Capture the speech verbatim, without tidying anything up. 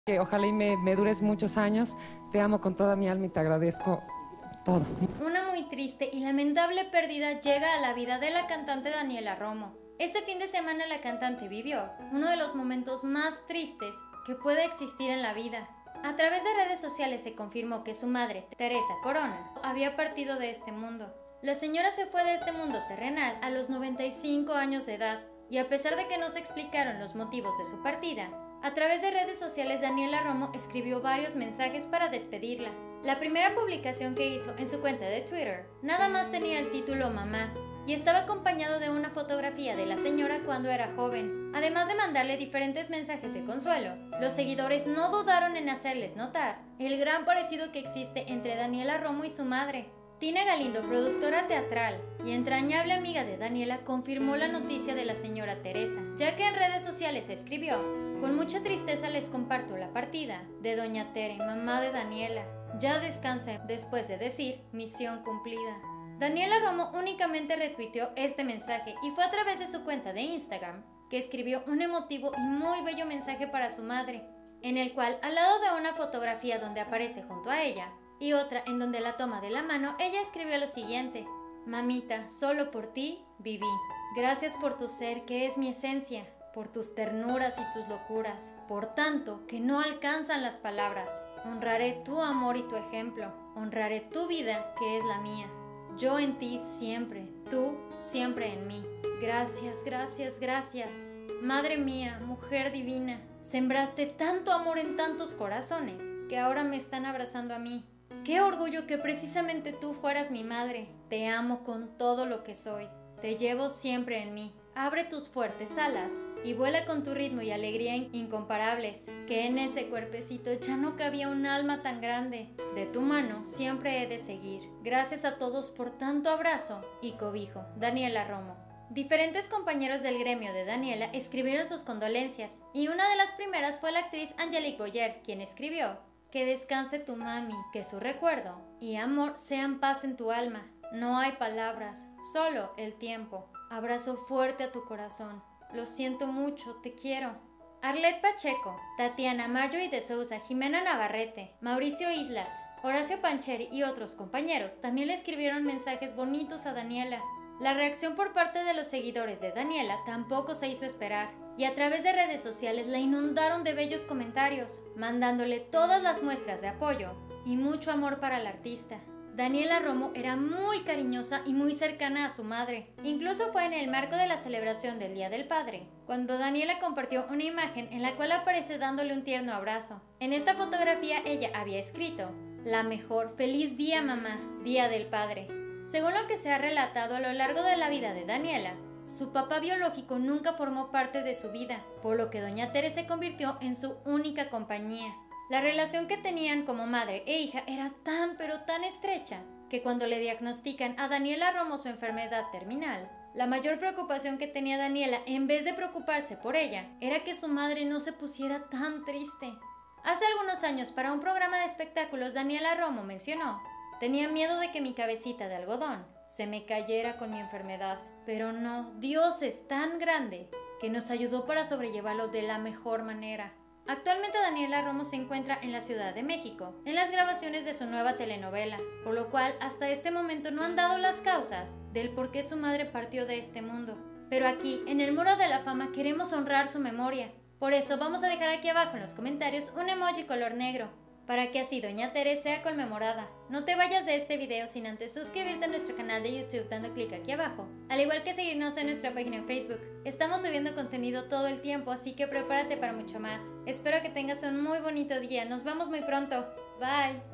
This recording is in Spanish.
Que ojalá y me, me dures muchos años. Te amo con toda mi alma y te agradezco todo. Una muy triste y lamentable pérdida llega a la vida de la cantante Daniela Romo. Este fin de semana la cantante vivió uno de los momentos más tristes que puede existir en la vida. A través de redes sociales se confirmó que su madre, Teresa Corona, había partido de este mundo. La señora se fue de este mundo terrenal a los noventa y cinco años de edad, y a pesar de que no se explicaron los motivos de su partida, a través de redes sociales Daniela Romo escribió varios mensajes para despedirla. La primera publicación que hizo en su cuenta de Twitter nada más tenía el título Mamá y estaba acompañado de una fotografía de la señora cuando era joven. Además de mandarle diferentes mensajes de consuelo, los seguidores no dudaron en hacerles notar el gran parecido que existe entre Daniela Romo y su madre. Tina Galindo, productora teatral y entrañable amiga de Daniela, confirmó la noticia de la señora Teresa, ya que en redes sociales escribió: con mucha tristeza les comparto la partida de doña Tere, mamá de Daniela. Ya descanse, después de decir, misión cumplida. Daniela Romo únicamente retuiteó este mensaje y fue a través de su cuenta de Instagram que escribió un emotivo y muy bello mensaje para su madre, en el cual, al lado de una fotografía donde aparece junto a ella y otra en donde la toma de la mano, ella escribió lo siguiente: mamita, solo por ti viví. Gracias por tu ser que es mi esencia, por tus ternuras y tus locuras, por tanto que no alcanzan las palabras. Honraré tu amor y tu ejemplo, honraré tu vida que es la mía. Yo en ti siempre, tú siempre en mí. Gracias, gracias, gracias. Madre mía, mujer divina, sembraste tanto amor en tantos corazones que ahora me están abrazando a mí. Qué orgullo que precisamente tú fueras mi madre. Te amo con todo lo que soy. Te llevo siempre en mí. Abre tus fuertes alas y vuela con tu ritmo y alegría incomparables, que en ese cuerpecito ya no cabía un alma tan grande. De tu mano siempre he de seguir. Gracias a todos por tanto abrazo y cobijo. Daniela Romo. Diferentes compañeros del gremio de Daniela escribieron sus condolencias, y una de las primeras fue la actriz Angelique Boyer, quien escribió: que descanse tu mami, que su recuerdo y amor sean paz en tu alma. No hay palabras, solo el tiempo. Abrazo fuerte a tu corazón. Lo siento mucho, te quiero. Arlette Pacheco, Tatiana Marjorie de Sousa, Jimena Navarrete, Mauricio Islas, Horacio Pancheri y otros compañeros también le escribieron mensajes bonitos a Daniela. La reacción por parte de los seguidores de Daniela tampoco se hizo esperar, y a través de redes sociales la inundaron de bellos comentarios, mandándole todas las muestras de apoyo y mucho amor para la artista. Daniela Romo era muy cariñosa y muy cercana a su madre. Incluso fue en el marco de la celebración del Día del Padre, cuando Daniela compartió una imagen en la cual aparece dándole un tierno abrazo. En esta fotografía ella había escrito: la mejor, feliz día mamá, Día del Padre. Según lo que se ha relatado a lo largo de la vida de Daniela, su papá biológico nunca formó parte de su vida, por lo que doña Tere se convirtió en su única compañía. La relación que tenían como madre e hija era tan pero tan estrecha que cuando le diagnostican a Daniela Romo su enfermedad terminal, la mayor preocupación que tenía Daniela, en vez de preocuparse por ella, era que su madre no se pusiera tan triste. Hace algunos años, para un programa de espectáculos, Daniela Romo mencionó: tenía miedo de que mi cabecita de algodón se me cayera con mi enfermedad, pero no, Dios es tan grande que nos ayudó para sobrellevarlo de la mejor manera. Actualmente Daniela Romo se encuentra en la Ciudad de México, en las grabaciones de su nueva telenovela, por lo cual hasta este momento no han dado las causas del por qué su madre partió de este mundo. Pero aquí, en el Muro de la Fama, queremos honrar su memoria. Por eso vamos a dejar aquí abajo en los comentarios un emoji color negro, para que así doña Tere sea conmemorada. No te vayas de este video sin antes suscribirte a nuestro canal de YouTube dando clic aquí abajo, al igual que seguirnos en nuestra página en Facebook. Estamos subiendo contenido todo el tiempo, así que prepárate para mucho más. Espero que tengas un muy bonito día. Nos vemos muy pronto. Bye.